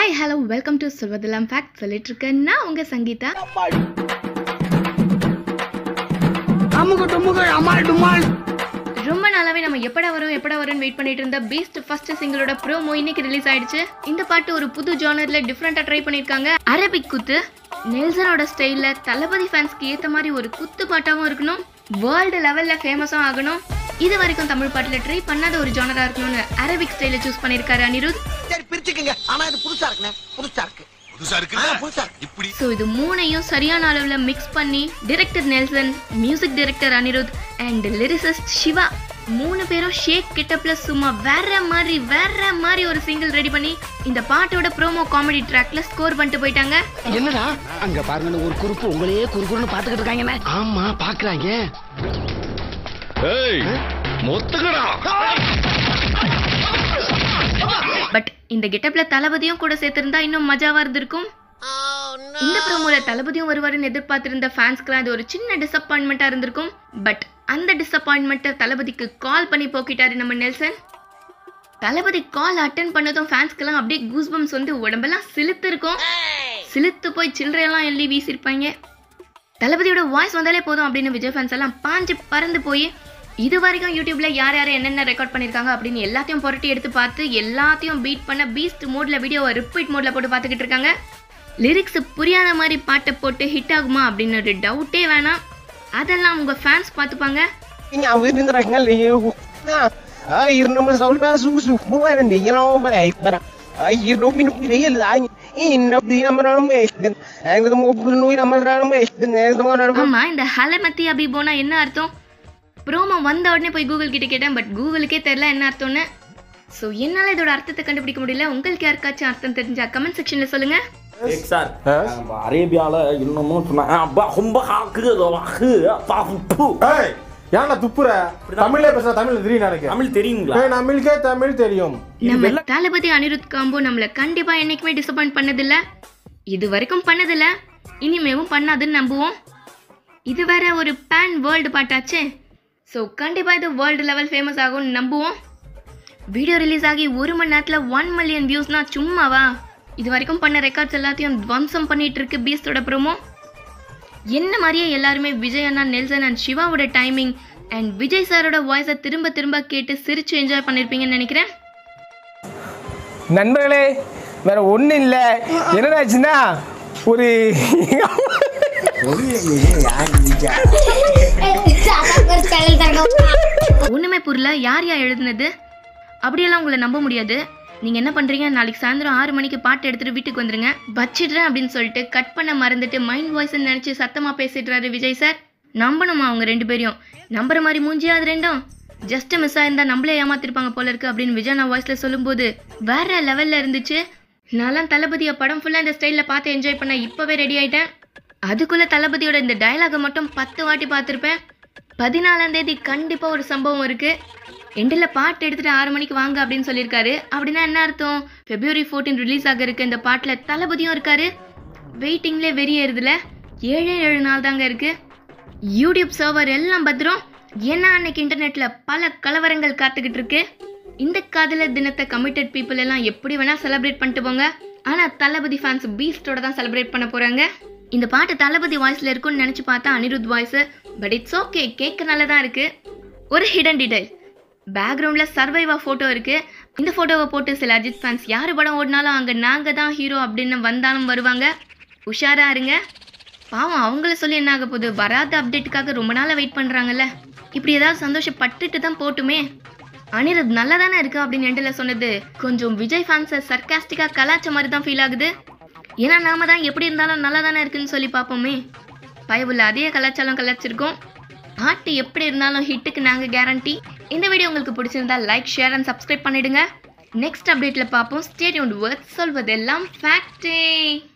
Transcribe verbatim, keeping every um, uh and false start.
Hi, hello, welcome to SOLVADHELLAM FACT. சொல்லிட்டு இருக்கேன் நான் உங்க சங்கீதா. ரொம்ப நாளாவே நம்ம எப்படா வரும் எப்படா வரும்னு வெயிட் பண்ணிட்டு இருந்த பீஸ்ட் ஃபர்ஸ்ட் சிங்கிளோட ப்ரோமோ இன்னைக்கு ரிலீஸ் ஆயிடுச்சு. இந்த பாட்டு ஒரு புது ஜானர்ல டிஃபரெண்டா ட்ரை பண்ணிருக்காங்க. அரபிக் குத்து நெல்சனோட ஸ்டைல்ல தளபதி ஃபேன்ஸ்க்கு ஏத்த மாதிரி ஒரு குத்து பாட்டாவும் இருக்கணும், வேர்ல்டு லெவல்ல ஃபேமஸும் ஆகணும். இது வரைக்கும் தமிழ் பாட்டுல ட்ரை பண்ணாத ஒரு ஜானரா இருக்கணும்னு அரபிக் ஸ்டைல சூஸ் பண்ணிருக்காரு அனிருத். சரி பிரிச்சுக்கங்க, ஆனா இது புதுசா இருக்குனே, புதுசா இருக்கு புதுசா இருக்குனா புதுசா இப்படி. சோ இது மூணையும் சரியான அளவுல மிக்ஸ் பண்ணி director Nelson, music director Anirudh and lyricist Siva மூணு பேரும் ஷேக் கெட்டப்ல சும்மா வேற மாதிரி வேற மாதிரி ஒரு சிங்கிள் ரெடி பண்ணி இந்த பாட்டோட ப்ரோமோ காமெடி ட்ராக்ல ஸ்கோர் பண்ணிட்டு போயிட்டாங்க. என்னடா அங்க பாருங்க ஒரு குறுப்பு உங்களையே குறுகுறுன்னு பாத்துக்கிட்டு இருக்காங்க. ஆமா பாக்குறாங்க. ஏய் மொத்தகடா. பட் இந்த கெட்டப்ல தளபதியும் கூட சேர்த்திருந்தா இன்னும் மஜாவா இருந்திருக்கும். இந்த ப்ரோமோல தளபதியும் வருவாருன்னு எதிர்பார்த்திருந்த ஃபேன்ஸ்க்குலாம் அது ஒரு சின்ன டிசப்பாயின்மெண்டா இருந்திருக்கும். பட் அந்த டிசப்பாயின்மெண்ட்டை தளபதிக்கு கால் பண்ணி போக்கிட்டாரு நம்ம நெல்சன். தளபதி கால் அட்டென்ட் பண்ணதும் ஃபேன்ஸ்க்கெல்லாம் அப்படியே கூஸ்பம்ஸ் வந்து உடம்பெல்லாம் சிலுத்து இருக்கும். சிலுத்து போய் சில்லறையெல்லாம் எள்ளி வீசிருப்பாங்க. தளபதியோட வாய்ஸ் வந்தாலே போதும் அப்படின்னு விஜய் ஃபேன்ஸ் எல்லாம் பாஞ்சு பறந்து போய் இது வரைக்கும் யூடியூப்ல யார் யார் என்னென்ன ரெக்கார்ட் பண்ணிருக்காங்க அப்படின்னு எல்லாத்தையும் புரட்டி எடுத்து பார்த்து எல்லாத்தையும் பீட் பண்ண பீஸ்ட் மோட்ல வீடியோவை ரிப்பீட் மோட்ல போட்டு பார்த்துக்கிட்டு இருக்காங்க. லிரிக்ஸ் புரியாத மாதிரி பாட்டை போட்டு ஹிட் ஆகுமா அப்படின்னு ஒரு டவுட்டே வேணாம். அதெல்லாம் உங்க ஃபேன்ஸ் பார்த்துப்பாங்க. ஆமா, இந்த ஹலமத்தியாபிபோனா என்ன அர்த்தம்? ப்ரோமோ வந்த உடனே போய் கூகுள் கிட்ட கேட்டேன், பட் கூகுளுக்கே தெரியல என்ன அர்த்தம்னு. ஸோ என்னால் இதோட அர்த்தத்தை கண்டுபிடிக்க முடியல. உங்களுக்கு யாருக்காச்சும் அர்த்தம் தெரிஞ்சா கமெண்ட் செக்ஷன்ல சொல்லுங்க. சார் அரேபியால இன்னமும் ஏன்டா துப்புற? தமிழ்ல பேசுற, தமிழ்ல தெரியும் எனக்கு. தமிழ் தெரியுங்களா? தமிழுக்கே தமிழ் தெரியும். நம்ம தளபதி அனிருத் காம்போ நம்மள கண்டிப்பா என்னைக்குமே டிசப்பாயிண்ட் பண்ணதில்ல, இது வரைக்கும் பண்ணதில்ல, இனிமேவும் பண்ணாதுன்னு நம்புவோம். இது வேற ஒரு பேன் வேர்ல்டு பாட்டாச்சே, ஸோ கண்டிப்பாக இது வேர்ல்டு லெவல் ஃபேமஸ் ஆகும்னு நம்புவோம். வீடியோ ரிலீஸ் ஆகி ஒரு மணி நேரத்தில் ஒன் மில்லியன் வியூஸ்னா சும்மாவா? இது வரைக்கும் பண்ண ரெக்கார்ட்ஸ் எல்லாத்தையும் துவம்சம் பண்ணிட்டு இருக்கு பீஸ்டோட ப்ரோமோ. என்ன மாதிரியே எல்லாருமே விஜய் அண்ணா, நெல்சன் அண்ட் சிவாவோட டைமிங் அண்ட் விஜய் சாரோட வாய்ஸை திரும்ப திரும்ப கேட்டு சிரிச்சு என்ஜாய் பண்ணியிருப்பீங்கன்னு நினைக்கிறேன். நண்பர்களே வேற ஒன்றும் இல்லை, என்னடாச்சுன்னா ஒரு ஒண்ணுமே புரியல, யார் யார் எழுதுனது அப்படியெல்லாம் உங்களை நம்ப முடியாது. நீங்க என்ன பண்றீங்க, நாளைக்கு சாயந்தரம் ஆறு மணிக்கு பாட்டு எடுத்துட்டு வீட்டுக்கு வந்துருங்க, வச்சிடுறேன் அப்படின்னு சொல்லிட்டு கட் பண்ண மறந்துட்டு மைண்ட் வாய்ஸ் நினைச்சு சத்தமா பேசிடுறாரு விஜய் சார். நம்பணுமா அவங்க ரெண்டு பேரையும்? நம்புற மாதிரி மூஞ்சியா அது ரெண்டும்? ஜஸ்ட் மிஸ் ஆயிருந்தா நம்மளே ஏமாத்திருப்பாங்க போல இருக்கு அப்படின்னு விஜய் நான் வாய்ஸ்ல சொல்லும்போது வேற லெவல்ல இருந்துச்சு. நான் தளபதிய படம் ஃபுல்லா இந்த ஸ்டைல்ல பார்த்து என்ஜாய் பண்ண இப்பவே ரெடி ஆயிட்டேன். அதுக்குள்ள தளபதியோட இந்த டயலாக மட்டும் பத்து வாட்டி பார்த்துருப்பேன். பதினாலாம் தேதி கண்டிப்பா ஒரு சம்பவம் இருக்கு. எண்டில் பாட்டு எடுத்துட்டு ஆறு மணிக்கு வாங்க அப்படின்னு சொல்லியிருக்காரு. அப்படின்னா என்ன அர்த்தம்? பிப்ரவரி பதினான்கு ரிலீஸ் ஆக இருக்கு இந்த பாட்டில் தளபதியும் இருக்காரு. வெயிட்டிங்லே வெறியேறுதுல ஏழே ஏழு நாள் தாங்க இருக்கு. யூடியூப் சர்வர் எல்லாம் பத்திரம், ஏன்னா அன்னைக்கு இன்டர்நெட்ல பல கலவரங்கள் காத்துக்கிட்டு இருக்கு. இந்த காதலர் தினத்தை கமிட்டட் பீப்புள் எல்லாம் எப்படி வேணா செலிப்ரேட் பண்ணிட்டு போங்க, ஆனா தளபதி ஃபேன்ஸ் பீஸ்டோட தான் செலிப்ரேட் பண்ண போறாங்க. இந்த பாட்டு தளபதி வாய்ஸ்ல இருக்கும்னு நினைச்சு பார்த்தா Anirudh voice, but it's okay, கேட்க நல்லதான் இருக்கு. ஒரு ஹிடன் டீடைல், பேக்ரவுண்ட்ல சர்வைவா போட்டோ இருக்கு. இந்த போட்டோவை போட்டு சில அஜித் ஃபேன்ஸ் யாரு படம் ஓடினாலும் அங்க நாங்க தான் ஹீரோ அப்படின்னு வந்தாலும் வருவாங்க, உஷாரா இருங்க. பாவம், அவங்கள சொல்லி என்ன ஆக போகுது? வராத அப்டேட்டுக்காக ரொம்ப நாளா வெயிட் பண்றாங்கல்ல. இப்படி ஏதாவது சந்தோஷப்பட்டுட்டு தான் போட்டுமே. அனிருத் நல்லா தானே இருக்கு அப்படின்னு எண்டில் சொன்னது கொஞ்சம் விஜய் ஃபேன்ஸை சர்காஸ்டிக்கா கலாச்ச மாதிரி தான் ஃபீல் ஆகுது. ஏன்னா நாம தான் எப்படி இருந்தாலும் நல்லா தானே இருக்குன்னு சொல்லி பார்ப்போமே. பயவுள்ள அதே கலாச்சாரம் கலாச்சிருக்கோம். பாட்டு எப்படி இருந்தாலும் ஹிட்டுக்கு நாங்கள் கேரண்டி. இந்த வீடியோ உங்களுக்கு பிடிச்சிருந்தா லைக், ஷேர் அண்ட் சப்ஸ்கிரைப் பண்ணிடுங்க. நெக்ஸ்ட் அப்டேட்ல பார்ப்போம். ஸ்டே டியூன்ட் வித் சொல்வதெல்லாம் ஃபேக்ட்.